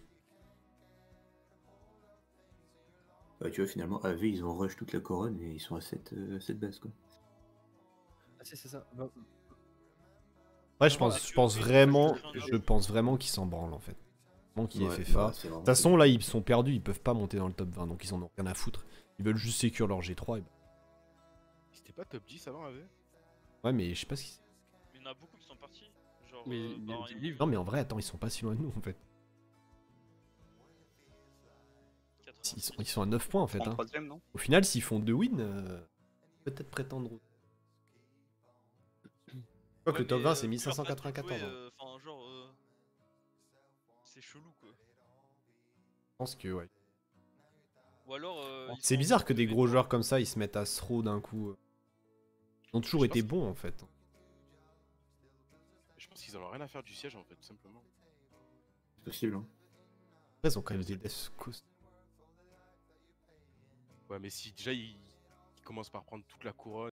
Ouais, tu vois, finalement, A V, ils ont rush toute la couronne et ils sont à sept, euh, sept bases, quoi. Ah si, c'est ça. Bah, Ouais, je Vraiment, pense, là, je pense tu- vraiment, tu- je pense vraiment qu'ils s'en branlent en fait. Vraiment qu'ils aient Ouais, fait bah, F A. c'est De vraiment toute façon, là, ils sont perdus, ils peuvent pas monter dans le top vingt, donc ils en ont rien à foutre. Ils veulent juste sécure leur G trois. Et... C'était pas top dix avant, A V? Ouais, mais je sais pas ce qu'ils. Mais il y en a beaucoup qui sont partis. Genre, Mais euh, il y a bah, des il- livres. Non, mais en vrai, attends, ils sont pas si loin de nous en fait. Ils sont, ils sont à neuf points en fait. hein. trente-troisième, non? Au final, s'ils font deux wins, euh, peut-être prétendre. Je crois que Ouais, le top mais, vingt euh, c'est vu leur façon de mille cinq cent quatre-vingt-quatorze. jouer, hein. euh, Enfin, genre. euh, C'est chelou quoi. Je pense que ouais. Ou alors. euh, ils C'est sont bizarre encore que des deux gros v trois. joueurs comme ça ils se mettent à throw d'un coup. Ils ont toujours Je été pense- bons en fait. Je pense qu'ils en ont rien à faire du siège en fait, tout simplement. C'est possible, hein. Après, ils ont quand même des deaths cost. Ouais, mais si déjà ils, ils commencent par prendre toute la couronne.